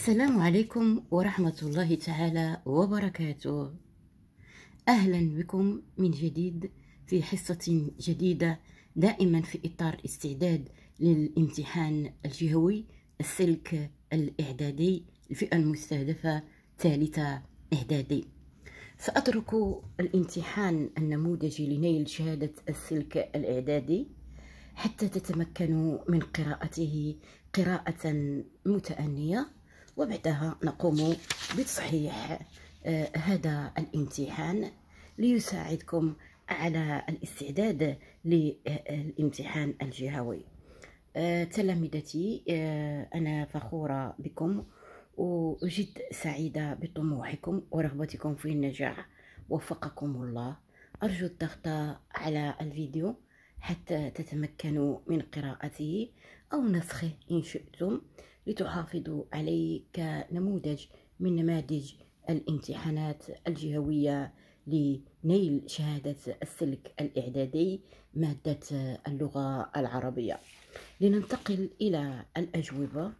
السلام عليكم ورحمة الله تعالى وبركاته. أهلا بكم من جديد في حصة جديدة، دائما في إطار استعداد للامتحان الجهوي السلك الإعدادي الفئة المستهدفة ثالثة إعدادي. سأترك الامتحان النموذجي لنيل شهادة السلك الإعدادي حتى تتمكنوا من قراءته قراءة متأنية، وبعدها نقوم بتصحيح هذا الامتحان ليساعدكم على الاستعداد للامتحان الجهوي. تلامذتي، أنا فخورة بكم وجد سعيدة بطموحكم ورغبتكم في النجاح. وفقكم الله. أرجو الضغط على الفيديو حتى تتمكنوا من قراءته أو نسخه إن شئتم، لتحافظوا عليه كنموذج من نماذج الامتحانات الجهوية لنيل شهادة السلك الإعدادي مادة اللغة العربية. لننتقل إلى الأجوبة.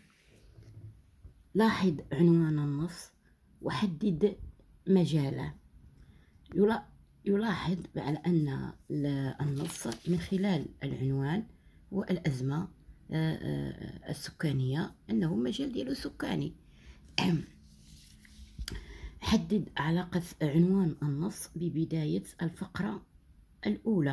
لاحظ عنوان النص وحدد مجاله. يلاحظ على أن النص من خلال العنوان والأزمة السكانية أنه مجال ديالو سكاني. حدد علاقة عنوان النص ببداية الفقرة الأولى.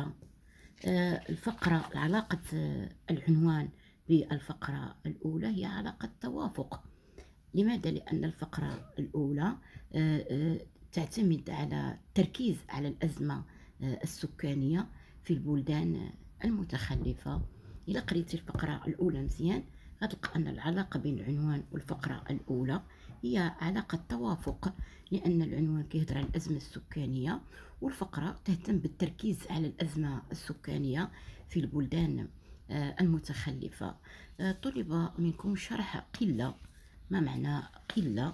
علاقة العنوان بالفقرة الأولى هي علاقة توافق. لماذا؟ لأن الفقرة الأولى تعتمد على التركيز على الأزمة السكانية في البلدان المتخلفة. إذا قريت الفقرة الأولى مزيان غتلقى أن العلاقة بين العنوان والفقرة الأولى هي علاقة توافق، لأن العنوان كيهضر على الأزمة السكانية والفقرة تهتم بالتركيز على الأزمة السكانية في البلدان المتخلفة. طلب منكم شرح قلة. ما معنى قلة؟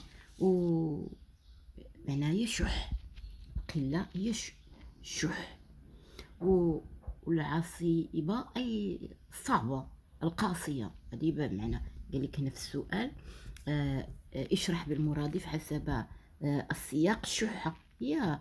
معناه يشح. قلة يشح. والعصيبة أي صعبة القاسية. هذه بمعنى قال لك هنا في السؤال اشرح بالمرادف حسب السياق. الشحة هي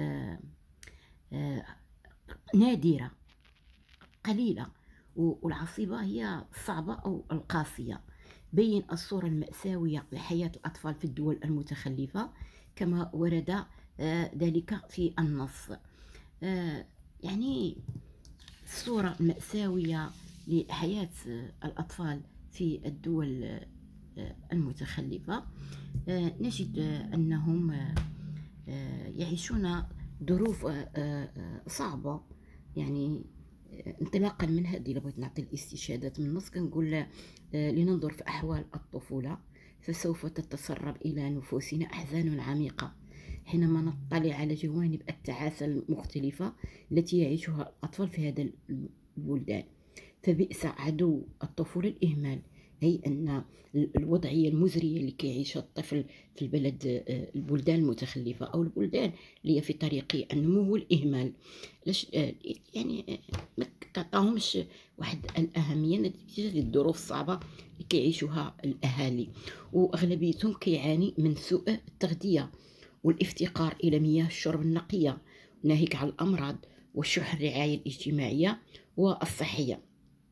نادرة قليلة، والعصيبة هي الصعبة أو القاسية. بين الصورة المأساوية لحياة الأطفال في الدول المتخلفة كما ورد ذلك في النص. يعني الصورة المأساوية لحياة الأطفال في الدول المتخلفة، نجد أنهم يعيشون ظروف صعبة. يعني انطلاقا من هذه بغيت نعطي الاستشهادات من النص كنقول لننظر في أحوال الطفولة فسوف تتسرب إلى نفوسنا أحزان عميقة حينما نطلع على جوانب التعاسة المختلفة التي يعيشها الأطفال في هذا البلدان. فبئس عدو الطفولة الإهمال، أي أن الوضعية المزرية اللي كيعيشها الطفل في البلدان المتخلفة أو البلدان اللي هي في طريق النمو والإهمال. يعني ما تعطاهمش واحد الأهمية نتيجة للظروف الصعبة اللي كيعيشوها الأهالي، وأغلبيتهم كيعاني من سوء التغذية والافتقار إلى مياه الشرب النقية ناهيك على الأمراض وشح الرعاية الاجتماعية والصحية.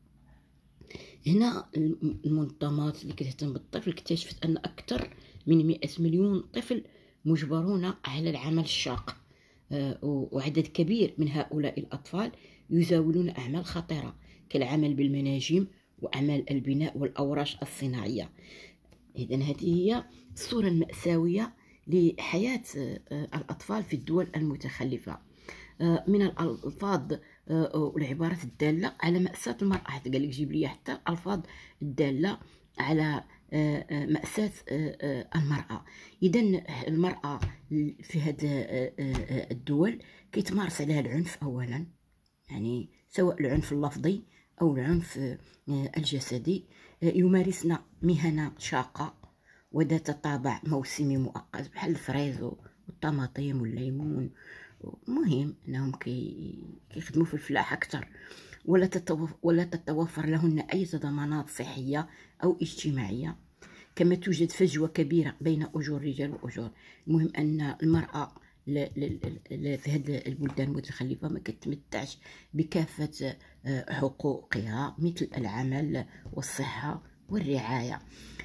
هنا المنظمات اللي كتهتم بالطفل اكتشفت أن أكثر من 100 مليون طفل مجبرون على العمل الشاق، وعدد كبير من هؤلاء الأطفال يزاولون أعمال خطيرة كالعمل بالمناجم وأعمال البناء والأوراش الصناعية. إذن هذه هي الصورة المأساوية لحياة الأطفال في الدول المتخلفة. من الألفاظ والعبارات الدالة على مأساة المرأة، حتى قال لك جيب لي حتى الألفاظ الدالة على مأساة المرأة. إذن المرأة في هذه الدول كيتمارس عليها العنف أولا، يعني سواء العنف اللفظي أو العنف الجسدي. يمارسن مهنة شاقة وذات طابع موسمي مؤقت بحال الفريز والطماطم والليمون. مهم أنهم كيخدموا في الفلاحة أكثر، ولا تتوفر لهن أي ضمانات صحية أو اجتماعية. كما توجد فجوة كبيرة بين أجور الرجال وأجور. المهم أن المرأة في هذه البلدان المتخلفة ما كتمتعش بكافة حقوقها، مثل العمل والصحة والرعاية.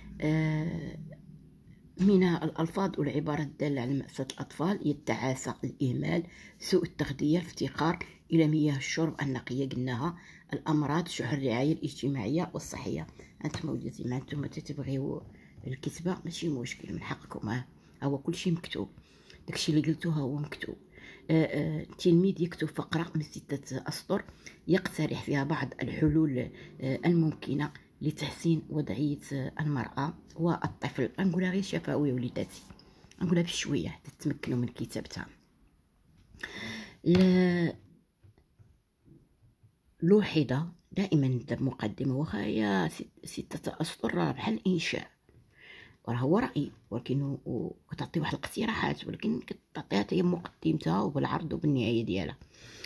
من الألفاظ والعبارات الدالة على مأساة الأطفال هي التعاسة، الإهمال، سوء التغذية، الافتقار إلى مياه الشرب النقية قلناها، الأمراض، شح الرعاية الاجتماعية والصحية. أنتم وليداتي ما أنتم تتبغيو الكتابة ماشي مشكل، من حقكم، هو كلشي مكتوب، داكشي اللي قلتو هو مكتوب. التلميذ يكتب فقرة من 6 أسطر يقترح فيها بعض الحلول الممكنة لتحسين وضعية المرأة والطفل. غنقولها غير شفوي وليداتي، غنقولها بشوية حتى تتمكنوا من كتابتها. لوحظ دائما نبدا بمقدمة، واخا هي 6 أسطر راه بحال إنشاء، وراه هو رأي، ولكن كتعطي واحد الاقتراحات، ولكن كتعطيها هي مقدمتها وبالعرض وبالنهاية ديالها.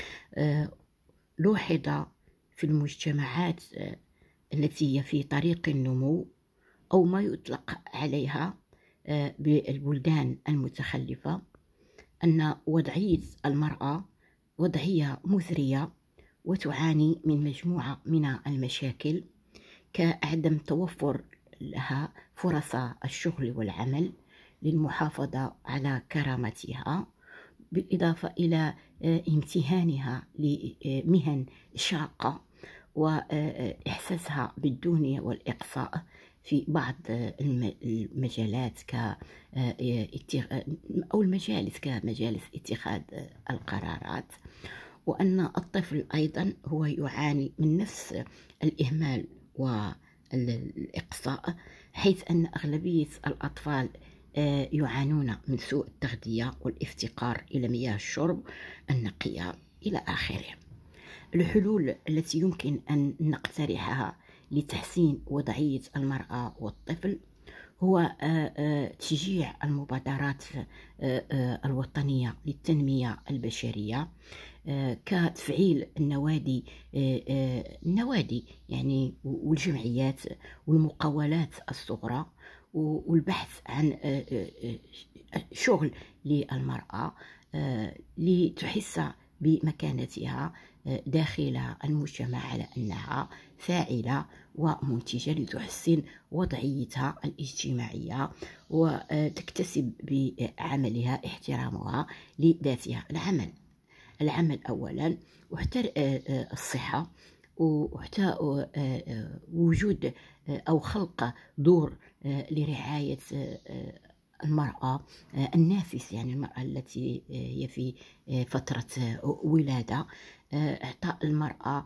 لوحظ في المجتمعات التي هي في طريق النمو أو ما يطلق عليها بالبلدان المتخلفة أن وضعية المرأة وضعية مثرية وتعاني من مجموعة من المشاكل، كعدم توفر لها فرص الشغل والعمل للمحافظة على كرامتها، بالإضافة إلى امتهانها لمهن شاقة وإحساسها بالدونية والإقصاء في بعض المجالات أو المجالس كمجالس اتخاذ القرارات. وأن الطفل أيضا هو يعاني من نفس الإهمال والإقصاء، حيث أن أغلبية الأطفال يعانون من سوء التغذية والافتقار إلى مياه الشرب النقية إلى آخره. الحلول التي يمكن أن نقترحها لتحسين وضعية المرأة والطفل هو تشجيع المبادرات الوطنية للتنمية البشرية، كتفعيل النوادي يعني والجمعيات والمقاولات الصغرى، والبحث عن شغل للمرأة لتحس بمكانتها داخل المجتمع، على أنها فاعلة ومنتجة لتحسن وضعيتها الاجتماعية وتكتسب بعملها احترامها لذاتها. العمل أولا، وحتى الصحة، وحتى وجود أو خلق دور لرعاية المرأة النافس، يعني المرأة التي هي في فترة ولادة، إعطاء المرأة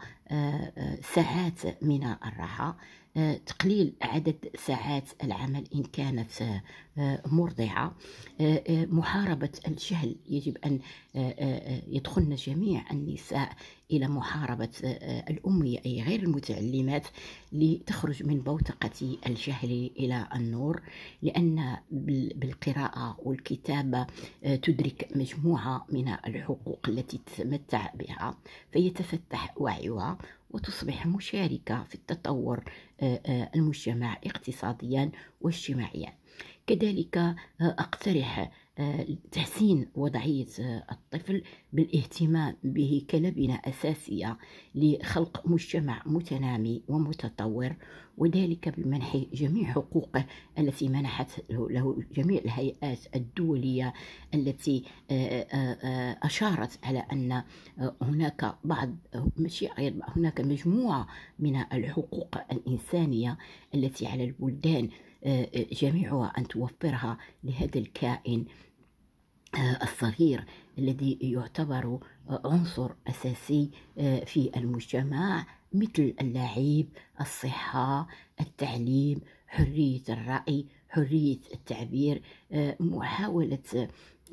ساعات من الراحة، تقليل عدد ساعات العمل إن كانت مرضعة، محاربة الجهل. يجب أن يدخلن جميع النساء إلى محاربة الأمية، أي غير المتعلمات، لتخرج من بوتقة الجهل إلى النور، لأن بالقراءة والكتابة تدرك مجموعة من الحقوق التي تتمتع بها، فيتفتح وعيها وتصبح مشاركة في التطور المجتمع اقتصاديا واجتماعيا. كذلك أقترح تحسين وضعية الطفل بالاهتمام به كلبنة أساسية لخلق مجتمع متنامي ومتطور، وذلك بمنح جميع حقوقه التي منحت له جميع الهيئات الدولية التي أشارت على أن هناك هناك مجموعة من الحقوق الإنسانية التي على البلدان جميعها أن توفرها لهذا الكائن الصغير الذي يعتبر عنصر أساسي في المجتمع، مثل اللعب، الصحة، التعليم، حرية الرأي، حرية التعبير، محاولة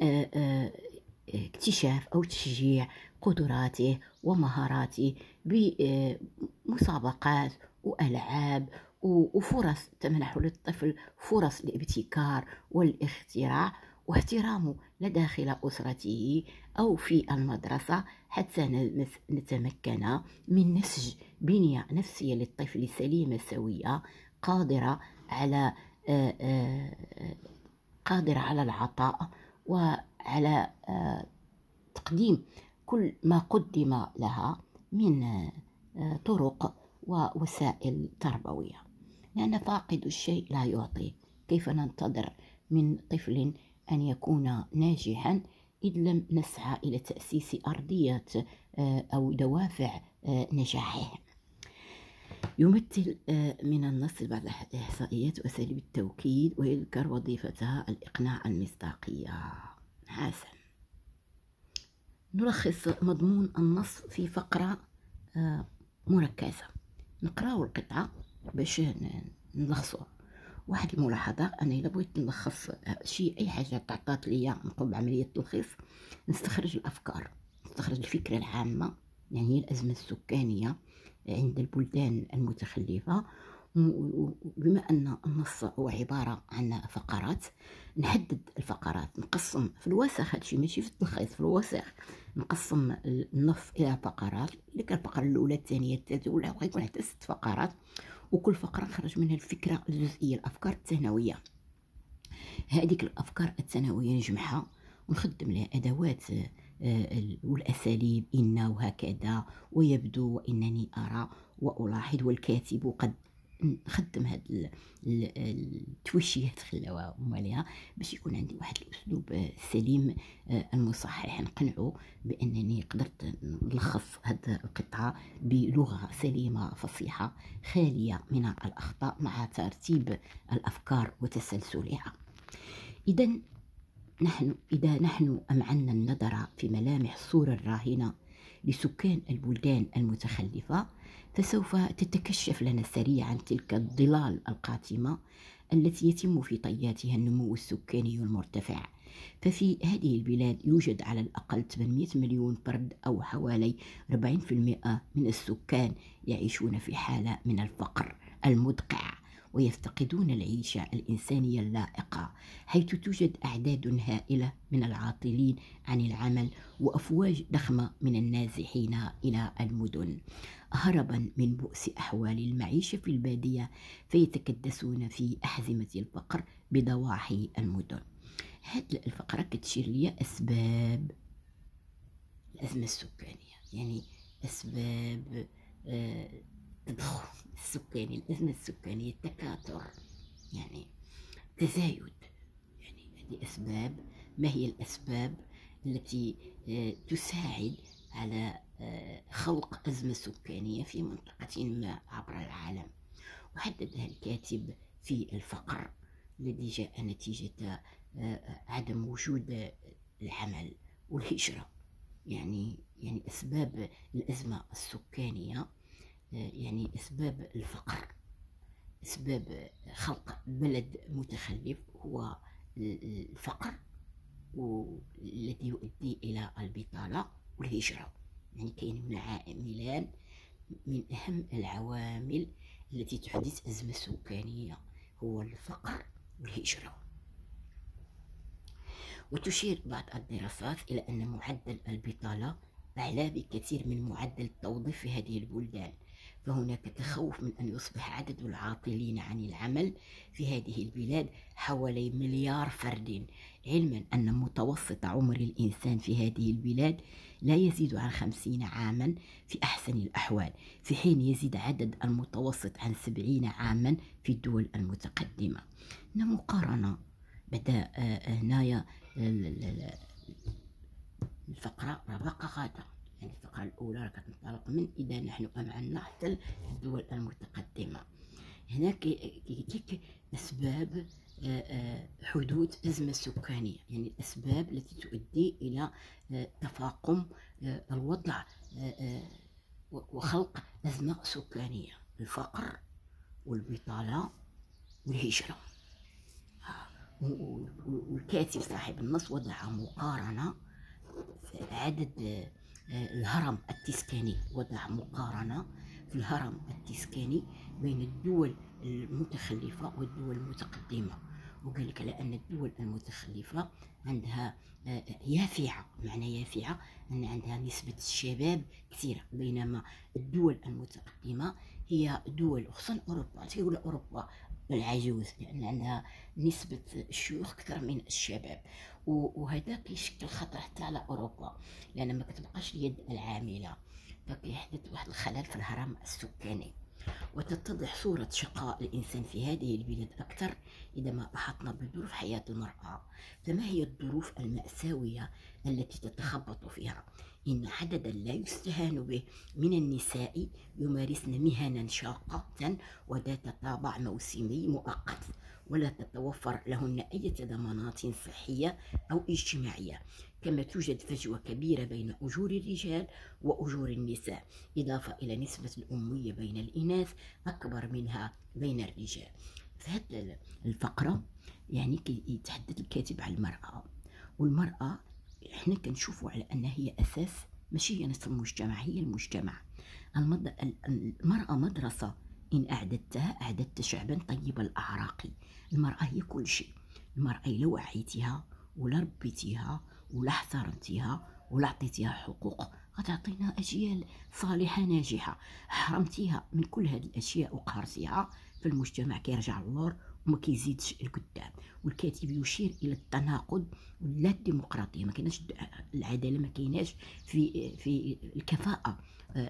اكتشاف أو تشجيع قدراته ومهاراته بمسابقات وألعاب وفرص تمنح للطفل فرص الابتكار والاختراع، واحترامه لداخل أسرته أو في المدرسة، حتى نتمكن من نسج بنية نفسية للطفل سليمة سوية، قادرة على قادرة على العطاء وعلى تقديم كل ما قدم لها من طرق ووسائل تربوية، لأن فاقد الشيء لا يعطيه. كيف ننتظر من طفل أن يكون ناجحا إذ لم نسعى إلى تأسيس أرضية أو دوافع نجاحه؟ يمثل من النص بعض الإحصائيات وأساليب التوكيد، ويذكر وظيفتها الإقناع المصداقية. حسن، نلخص مضمون النص في فقرة مركزة. نقراو القطعة باش نلخصوها. واحد الملاحظة، أنا إلا بغيت نلخص أي حاجة تعطات ليا نقوم بعملية تلخيص، نستخرج الأفكار، نستخرج الفكرة العامة، يعني هي الأزمة السكانية عند البلدان المتخلفة. بما أن النص هو عبارة عن فقرات، نحدد الفقرات، نقسم في الوسخ، هادشي ماشي في التلخيص، في الوسخ نقسم النص إلى فقرات، لك الفقرة الأولى الثانية الثالثة، ولا يكون حتى 6 فقرات، وكل فقرة نخرج منها الفكرة الجزئية، الأفكار الثانوية. هذيك الأفكار الثانوية نجمعها ونخدم لها أدوات والأساليب إن وهكذا ويبدو وإنني أرى وألاحظ والكاتب قد نخدم هاد التوشيات خلاوها مالها باش يكون عندي واحد الأسلوب سليم المصحح، نقنعو بأنني قدرت نلخص هاد القطعة بلغة سليمة فصيحة خالية من الأخطاء مع ترتيب الأفكار وتسلسلها. إذا نحن أمعنا النظر في ملامح الصورة الراهنة لسكان البلدان المتخلفة، فسوف تتكشف لنا سريعا تلك الظلال القاتمة التي يتم في طياتها النمو السكاني المرتفع. ففي هذه البلاد يوجد على الأقل 800 مليون فرد، أو حوالي 40% من السكان يعيشون في حالة من الفقر المدقع ويفتقدون العيشة الإنسانية اللائقة، حيث توجد أعداد هائلة من العاطلين عن العمل وأفواج ضخمة من النازحين إلى المدن هربا من بؤس أحوال المعيشة في البادية، فيتكدسون في أحزمة الفقر بضواحي المدن. هذه الفقرة كتشير لي أسباب الأزمة السكانية، يعني أسباب التضخم السكاني، الأزمة السكانية، التكاثر، يعني تزايد. يعني هذه أسباب. ما هي الأسباب التي تساعد على خلق أزمة سكانية في منطقة ما عبر العالم؟ وحددها الكاتب في الفقر الذي جاء نتيجة عدم وجود العمل والهجرة. يعني أسباب الأزمة السكانية، يعني أسباب الفقر، أسباب خلق بلد متخلف هو الفقر الذي يؤدي إلى البطالة والهجرة. يعني كاين هنا عاملان من أهم العوامل التي تحدث أزمة سكانية، هو الفقر والهجرة. وتشير بعض الدراسات إلى أن معدل البطالة أعلى بكثير من معدل التوظيف في هذه البلدان، فهناك تخوف من أن يصبح عدد العاطلين عن العمل في هذه البلاد حوالي 1 مليار فرد، علما أن متوسط عمر الإنسان في هذه البلاد لا يزيد عن 50 عاما في أحسن الأحوال، في حين يزيد عدد المتوسط عن 70 عاما في الدول المتقدمة. مقارنة بدأ هنايا الفقرة رابقة غادة، يعني الفقرة الأولى كتنطلق من إذا نحن أمعنا حتى الدول المتقدمة. هنا كيجيك أسباب حدوث أزمة سكانية، يعني الأسباب التي تؤدي إلى تفاقم الوضع وخلق أزمة سكانية: الفقر والبطالة والهجرة. والكاتب صاحب النص وضع مقارنة في عدد الهرم التسكاني، وضع مقارنة في الهرم التسكاني بين الدول المتخلفة والدول المتقدمة، وقال لك لأن الدول المتخلفة عندها يافعة، معنى يافعة أن عندها نسبة الشباب كثيرة، بينما الدول المتقدمة هي دول، خصوصا أوروبا، تيقول أوروبا والعجوز، لأن عندها نسبة الشيوخ أكثر من الشباب، وهذا كيشكل خطر حتى على أوروبا، لأن ما كتبقاش اليد العاملة، فكيحدث واحد الخلل في الهرم السكاني. وتتضح صورة شقاء الإنسان في هذه البلاد أكثر إذا ما بحثنا بظروف حياة المرأة. فما هي الظروف المأساوية التي تتخبط فيها؟ إن عددا لا يستهان به من النساء يمارسن مهنا شاقة وذات طابع موسمي مؤقت، ولا تتوفر لهن أي ضمانات صحية أو اجتماعية، كما توجد فجوة كبيرة بين أجور الرجال وأجور النساء، إضافة إلى نسبة الأمية بين الإناث أكبر منها بين الرجال. في هذه الفقرة يعني يتحدث الكاتب عن المرأة، والمرأة احنا كنشوفوا على أنها هي أساس، ماشي هي نصف المجتمع، هي المجتمع. المرأة مدرسة، إن أعددتها أعددت شعبا طيب الأعراق. المرأة هي كل شيء. المرأة لو وعيتيها ولا ربيتيها ولا احترمتيها ولا عطيتيها حقوق غتعطينا أجيال صالحة ناجحة. حرمتيها من كل هذه الأشياء وقهرتيها، فالمجتمع كيرجع للور وما كيزيدش القدام. والكاتب يشير الى التناقض ولا الديمقراطيه، ما كايناش العداله، ما كايناش في الكفاءه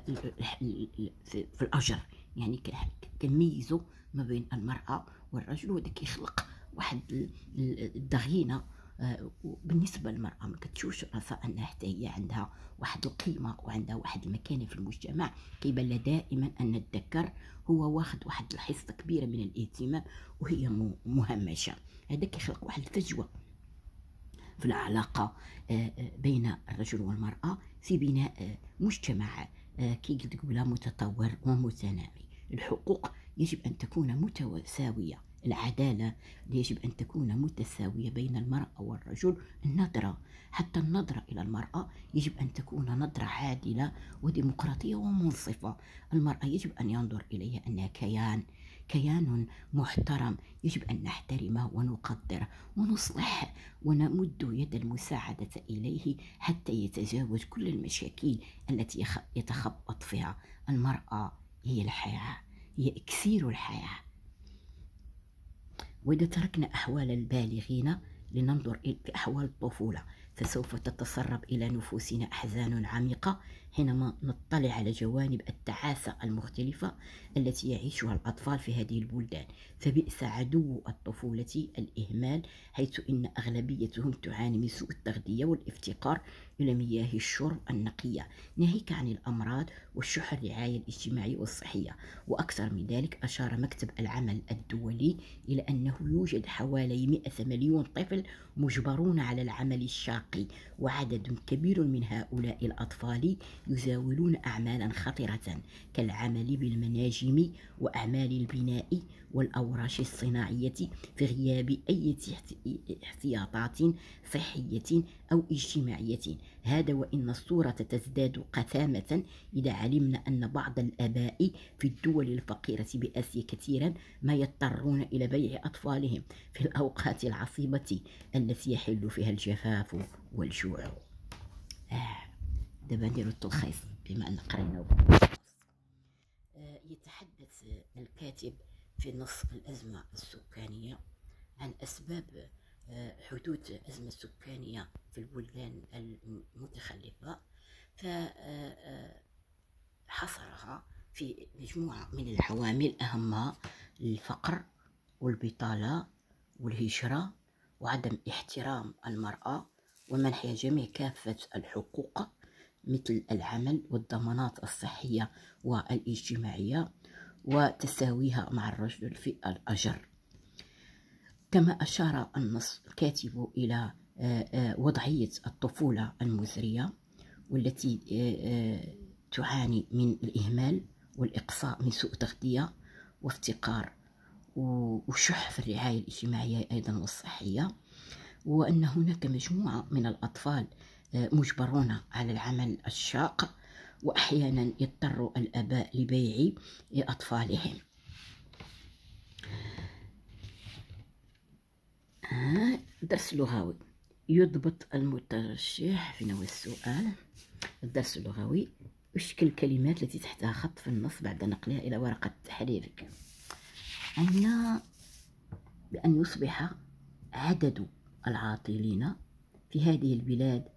في الاجر، يعني كنميزوا ما بين المراه والرجل، وهذا كيخلق واحد الضغينه. بالنسبه للمراه ما كتشوفش راسها انها حتى هي عندها واحد القيمه وعندها واحد المكانه في المجتمع. كيبان لها دائما ان الذكر هو واخد واحد الحصه كبيره من الاهتمام وهي مهمشه. هذا كيخلق واحد الفجوه في العلاقه بين الرجل والمراه في بناء مجتمع كي قلت قبلها متطور ومتنامي. الحقوق يجب ان تكون متساويه، العدالة يجب أن تكون متساوية بين المرأة والرجل. النظرة، حتى النظرة إلى المرأة يجب أن تكون نظرة عادلة وديمقراطية ومنصفة. المرأة يجب أن ينظر إليها أنها كيان محترم، يجب أن نحترمه ونقدره ونصلح ونمد يد المساعدة إليه حتى يتجاوز كل المشاكل التي يتخبط فيها. المرأة هي الحياة، هي إكسير الحياة. وإذا تركنا أحوال البالغين لننظر في أحوال الطفولة، فسوف تتسرب إلى نفوسنا أحزان عميقة حينما نطلع على جوانب التعاسة المختلفة التي يعيشها الأطفال في هذه البلدان. فبئس عدو الطفولة الإهمال، حيث إن أغلبيتهم تعاني من سوء التغذية والافتقار إلى مياه الشرب النقية، ناهيك عن الأمراض والشح الرعاية الاجتماعية والصحية. وأكثر من ذلك، أشار مكتب العمل الدولي إلى أنه يوجد حوالي 100 مليون طفل مجبرون على العمل الشاق، وعدد كبير من هؤلاء الأطفال يزاولون أعمالا خطرة كالعمل بالمناجم وأعمال البناء والأوراش الصناعية في غياب أي احتياطات صحية أو اجتماعية. هذا وإن الصورة تزداد قسامة إذا علمنا أن بعض الآباء في الدول الفقيرة بآسيا كثيرا ما يضطرون إلى بيع أطفالهم في الأوقات العصيبة التي يحل فيها الجفاف والجوع. دابا نديرو التلخيص بما أن قرينا. يتحدث الكاتب في نص الأزمة السكانية عن أسباب حدوث أزمة سكانية في البلدان المتخلفة، فحصرها في مجموعة من العوامل أهمها الفقر والبطالة والهجرة وعدم احترام المرأة ومنحها جميع كافة الحقوق مثل العمل والضمانات الصحية والاجتماعية وتساويها مع الرجل في الأجر. كما أشار النص الكاتب إلى وضعية الطفولة المزرية والتي تعاني من الإهمال والإقصاء من سوء تغذية وافتقار وشح في الرعاية الاجتماعية أيضا والصحية، وأن هناك مجموعة من الأطفال مجبرون على العمل الشاق، وأحيانا يضطر الآباء لبيع أطفالهم. درس لغوي. يضبط المترشح، فين هو السؤال؟ الدرس اللغوي: اشكل الكلمات التي تحتها خط في النص بعد نقلها إلى ورقة تحريرك. عندنا بأن يصبح عدد العاطلين في هذه البلاد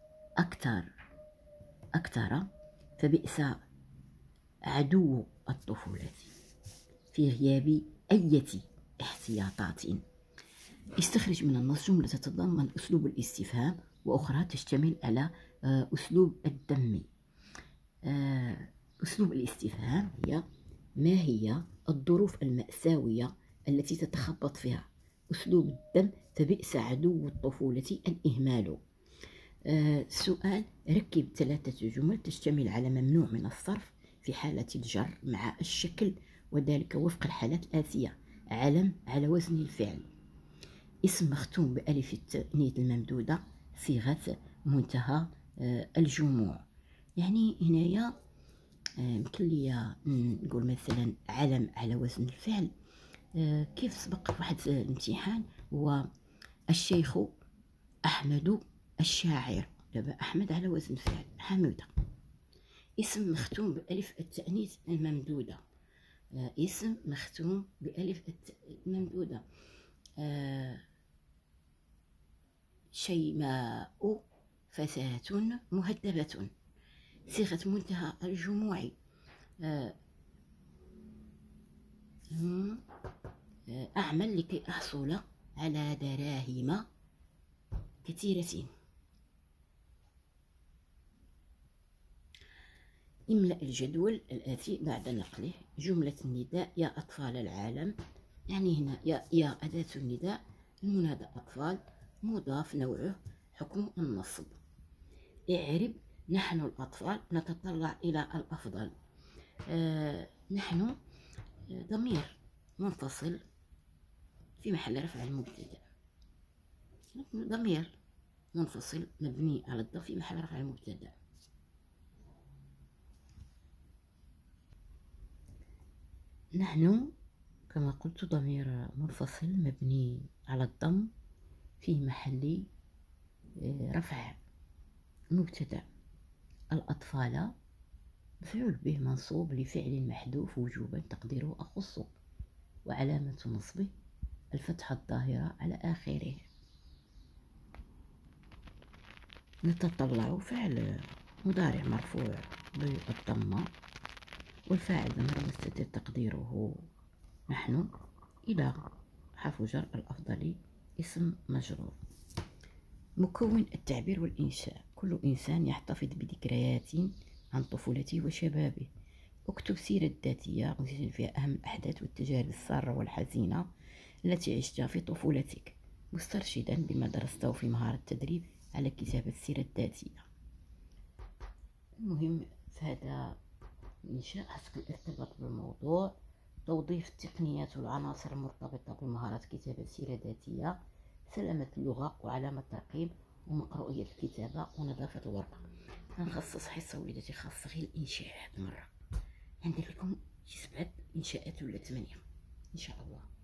أكثر، فبئس عدو الطفولة في غياب أي احتياطات. استخرج من النص جملة تتضمن أسلوب الاستفهام وأخرى تشتمل على أسلوب الذم. أسلوب الاستفهام هي: ما هي الظروف المأساوية التي تتخبط فيها؟ أسلوب الذم: فبئس عدو الطفولة الإهمال. سؤال: ركب 3 جمل تشتمل على ممنوع من الصرف في حالة الجر مع الشكل، وذلك وفق الحالات الآتية: علم على وزن الفعل، اسم مختوم بألف التأنيث الممدودة، صيغة منتهى الجموع. يعني هنايا يمكن لي نقول مثلا علم على وزن الفعل. كيف سبق واحد الامتحان هو الشيخ أحمد الشاعر، دابا أحمد على وزن فعل حمودة. اسم مختوم بألف التأنيث الممدودة، اسم مختوم بألف الممدودة، شيماء فتاة مهذبة. صيغة منتهى الجموع: أعمل لكي أحصل على دراهم كثيرة. املأ الجدول الآتي بعد نقله. جملة النداء: يا أطفال العالم. يعني هنا يا أداة النداء، المنادى أطفال، مضاف، نوعه حكم النصب. اعرب: نحن الأطفال نتطلع إلى الأفضل. نحن ضمير منفصل في محل رفع المبتدأ، ضمير منفصل مبني على الضم في محل رفع المبتدأ. نحن كما قلت ضمير منفصل مبني على الضم في محل رفع مبتدأ. الأطفال مفعول به منصوب لفعل محذوف وجوبا تقديره أخص، وعلامة نصبه الفتحة الظاهرة على آخره. نتطلع فعل مضارع مرفوع بالضمة، والفاعل ضمير مستتر تقديره نحن، إلى حرف جر الأفضل اسم مجرور. مكون التعبير والإنشاء: كل إنسان يحتفظ بذكريات عن طفولته وشبابه. اكتب سيرة ذاتية وسجل فيها أهم الأحداث والتجارب السارة والحزينة التي عشتها في طفولتك، مسترشدا بما درسته في مهارة التدريب على كتابة السيرة الذاتية. المهم في هذا الإنشاء حسب الارتباط بالموضوع، توظيف التقنيات والعناصر المرتبطة بمهارة كتابة سيرة ذاتية، سلامة اللغة وعلامة الترقيم ومقروئية الكتابة ونظافة الورقة. غنخصص حصة وليدتي خاصة غير الإنشاء هاد المرة، عندي لكم شي 7 إنشاءات ولا 8 إن شاء الله.